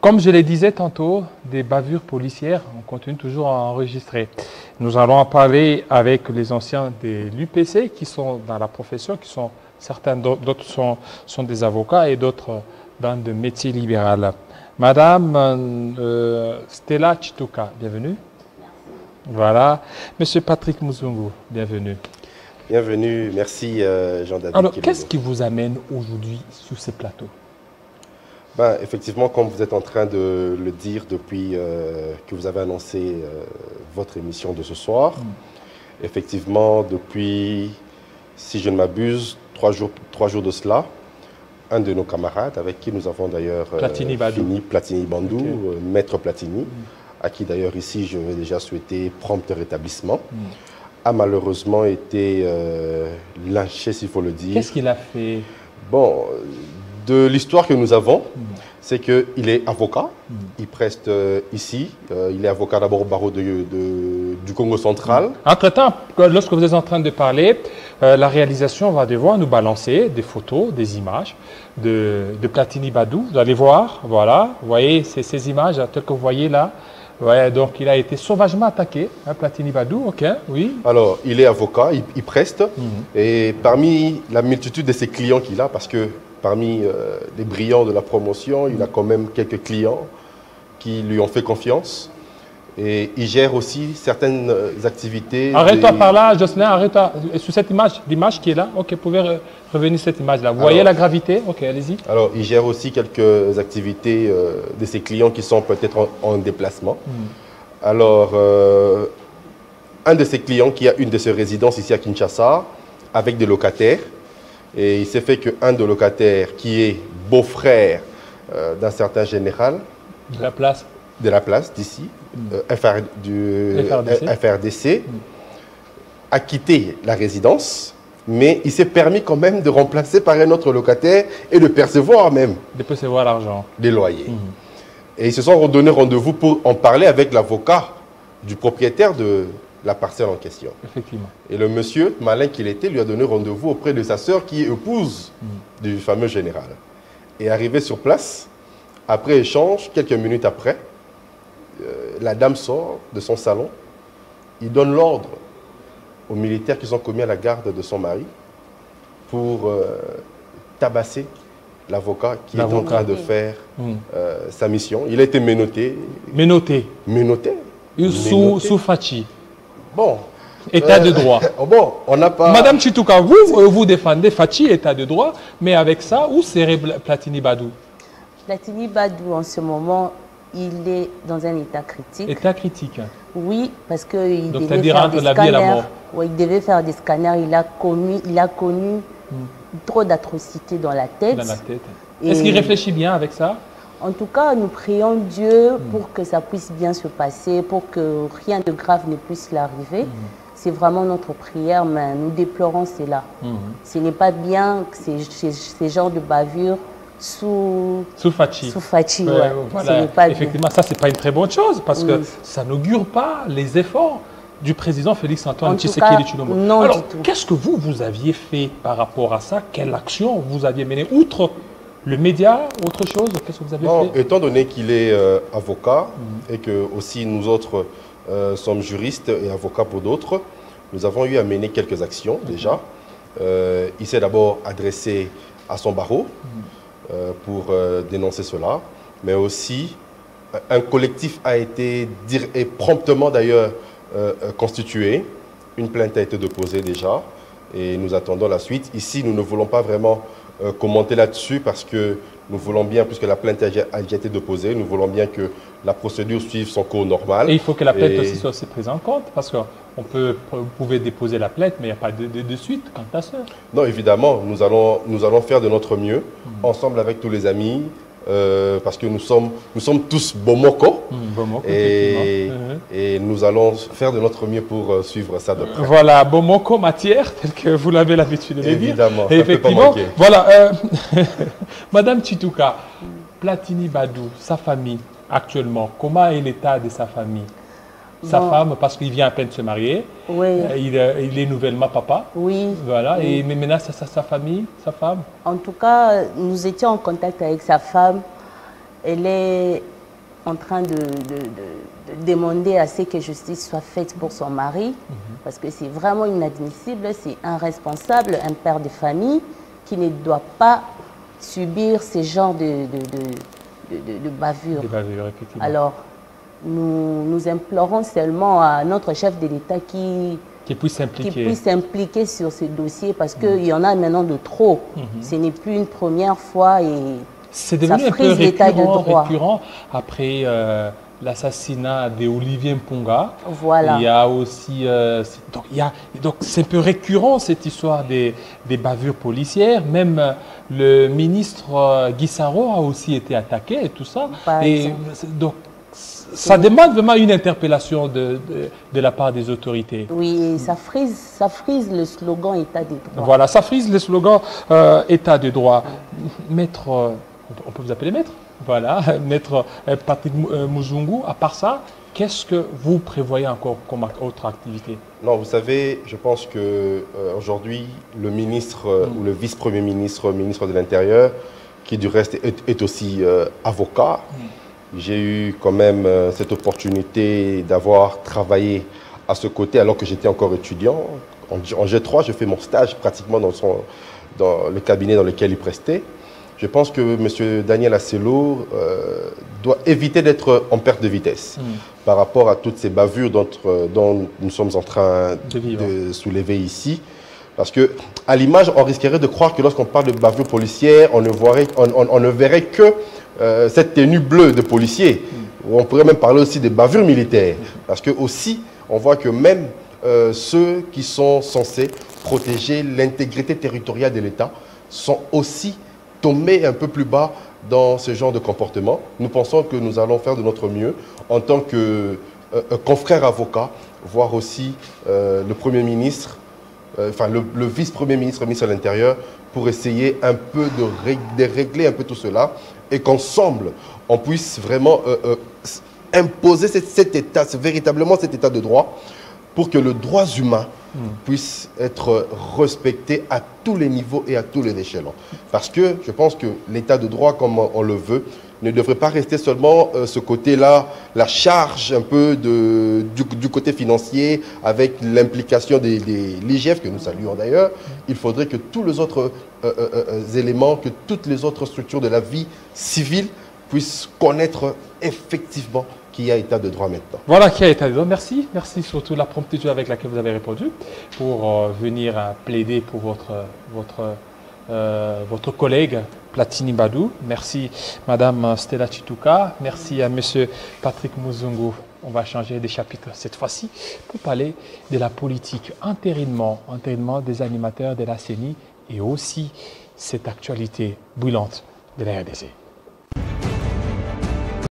Comme je le disais tantôt, des bavures policières, on continue toujours à enregistrer. Nous allons en parler avec les anciens de l'UPC qui sont dans la profession, certains d'autres sont des avocats et d'autres dans le métier libéral. Madame Stella Chituka, bienvenue. Voilà. Monsieur Patrick Muzungu, bienvenue. Bienvenue, merci Jean-David. Alors, qu'est-ce qui vous amène aujourd'hui sur ce plateau? Ben, effectivement, comme vous êtes en train de le dire depuis que vous avez annoncé votre émission de ce soir, effectivement, depuis, si je ne m'abuse, trois jours de cela, un de nos camarades, avec qui nous avons d'ailleurs fini, Platini Bandou, okay. Maître Platini, à qui d'ailleurs ici je vais déjà souhaiter prompt rétablissement, a malheureusement été lynché, s'il faut le dire. Qu'est-ce qu'il a fait? Bon, de l'histoire que nous avons, c'est qu'il est avocat, il preste ici, il est avocat d'abord au barreau du Congo central. Entre-temps, lorsque vous êtes en train de parler, la réalisation va devoir nous balancer des photos, des images de Platini Badou. Vous allez voir, voilà, vous voyez ces images telles que vous voyez là. Ouais, donc il a été sauvagement attaqué, hein, Platini Badou, ok, oui. Alors, il est avocat, il preste, et parmi la multitude de ses clients qu'il a, parce que parmi les brillants de la promotion, il a quand même quelques clients qui lui ont fait confiance. Et il gère aussi certaines activités. Arrête-toi par là, Jocelyn, arrête-toi. Sur cette image qui est là, ok, vous pouvez revenir sur cette image-là. Vous voyez la gravité? Ok, allez-y. Alors, il gère aussi quelques activités de ses clients qui sont peut-être en déplacement. Alors, un de ses clients qui a une de ses résidences ici à Kinshasa, avec des locataires, et il s'est fait qu'un de locataires, qui est beau-frère d'un certain général, de la place d'ici, FRDC, a quitté la résidence, mais il s'est permis quand même de remplacer par un autre locataire et de percevoir même. De percevoir l'argent. Des loyers. Et ils se sont donné rendez-vous pour en parler avec l'avocat du propriétaire de la parcelle en question. Effectivement. Et le monsieur, malin qu'il était, lui a donné rendez-vous auprès de sa sœur qui est épouse du fameux général. Et arrivé sur place, après échange, quelques minutes après, la dame sort de son salon, il donne l'ordre aux militaires qui sont commis à la garde de son mari pour tabasser l'avocat qui est en train de faire sa mission. Il a été menotté. Menotté. Menotté. Sous Fachi. Bon. État de droit. Bon, on n'a pas... Madame Chituka, vous défendez Fachi, état de droit, mais avec ça, où serait Platini Badou? Platini Badou, en ce moment, il est dans un état critique. État critique? Oui, parce qu'il devait faire des scanners. Oui, il devait faire des scanners. Il a connu trop d'atrocités dans la tête. Est-ce qu'il réfléchit bien avec ça? En tout cas, nous prions Dieu pour que ça puisse bien se passer, pour que rien de grave ne puisse l'arriver. C'est vraiment notre prière, mais nous déplorons cela. Ce n'est pas bien que ces genres de bavures sous Fachi. Ouais, voilà. Effectivement, ça, c'est pas une très bonne chose parce que ça n'augure pas les efforts du président Félix-Antoine Tshisekedi Tshilombo. Alors, qu'est-ce que vous aviez fait par rapport à ça? Quelle action vous aviez menée? Outre le média, autre chose? Qu'est-ce que vous avez fait? Étant donné qu'il est avocat et que aussi nous autres sommes juristes et avocats pour d'autres, nous avons eu à mener quelques actions déjà. Il s'est d'abord adressé à son barreau pour dénoncer cela, mais aussi un collectif a été promptement d'ailleurs constitué. Une plainte a été déposée déjà et nous attendons la suite. Ici, nous ne voulons pas vraiment commenter là-dessus parce que nous voulons bien, puisque la plainte a déjà été déposée, nous voulons bien que la procédure suive son cours normal. Et il faut que la plainte aussi soit prise en compte parce que vous pouvez déposer la plainte, mais il n'y a pas de suite quant à ça. Non, évidemment, nous allons faire de notre mieux, ensemble avec tous les amis, parce que nous sommes tous Bomoko, et nous allons faire de notre mieux pour suivre ça de près. Voilà, Bomoko matière, tel que vous l'avez l'habitude de le dire. Évidemment, et effectivement, voilà, Madame Chituka, Platini Badou, sa famille, actuellement, comment est l'état de sa famille? Sa femme, parce qu'il vient à peine de se marier. Oui. Il est nouvellement papa. Oui. Voilà. Oui. Et mais maintenant, sa famille, sa femme. En tout cas, nous étions en contact avec sa femme. Elle est en train de demander à ce que justice soit faite pour son mari, parce que c'est vraiment inadmissible, c'est irresponsable, un père de famille qui ne doit pas subir ce genre de bavure. Des bavures, effectivement. Alors, nous implorons seulement à notre chef de l'État qui puisse s'impliquer sur ce dossier, parce qu'il y en a maintenant de trop. Ce n'est plus une première fois et c'est devenu un peu récurrent après l'assassinat d'Olivier Mpunga. Voilà. Il y a aussi, donc c'est un peu récurrent cette histoire des bavures policières. Même le ministre Guy Saro a aussi été attaqué et tout ça. Et donc ça demande vraiment une interpellation de la part des autorités. Oui, ça frise le slogan État de droit. Voilà, ça frise le slogan État de droit. Maître, on peut vous appeler maître? Voilà, maître Patrick Muzungu, à part ça, qu'est-ce que vous prévoyez encore comme autre activité? Non, vous savez, je pense qu'aujourd'hui, le ministre ou le vice-premier ministre, ministre de l'Intérieur, qui du reste est aussi avocat, j'ai eu quand même cette opportunité d'avoir travaillé à ce côté alors que j'étais encore étudiant. En G3, je fais mon stage pratiquement dans le cabinet dans lequel il prestait. Je pense que M. Daniel Asselot doit éviter d'être en perte de vitesse par rapport à toutes ces bavures dont nous sommes en train de soulever ici. Parce qu'à l'image, on risquerait de croire que lorsqu'on parle de bavures policières, on ne verrait que cette tenue bleue de policier. On pourrait même parler aussi des bavures militaires. Parce que aussi, on voit que même ceux qui sont censés protéger l'intégrité territoriale de l'État sont aussi tomber un peu plus bas dans ce genre de comportement. Nous pensons que nous allons faire de notre mieux en tant que confrères avocats, voire aussi le Premier ministre, enfin le vice-premier ministre, ministre de l'Intérieur, pour essayer un peu de régler un peu tout cela et qu'ensemble, on puisse vraiment imposer cet état, véritablement cet état de droit, pour que le droit humain puisse être respecté à tous les niveaux et à tous les échelons. Parce que je pense que l'état de droit, comme on le veut, ne devrait pas rester seulement ce côté-là, la charge un peu du côté financier, avec l'implication de l'IGF, que nous saluons d'ailleurs. Il faudrait que tous les autres éléments, que toutes les autres structures de la vie civile puissent connaître effectivement qu'il y a état de droit maintenant. Voilà, qui a état de droit. Merci. Merci surtout de la promptitude avec laquelle vous avez répondu pour venir plaider pour votre collègue Platini Badou. Merci Madame Stella Chituka. Merci à Monsieur Patrick Muzungu. On va changer de chapitre cette fois-ci pour parler de la politique entérinement des animateurs de la CENI et aussi cette actualité brûlante de la RDC.